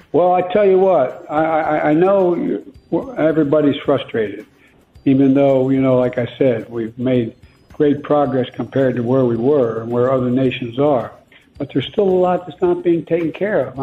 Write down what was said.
Well, I tell you what, I know everybody's frustrated, even though, like I said, we've made great progress compared to where we were and where other nations are. But there's still a lot that's not being taken care of.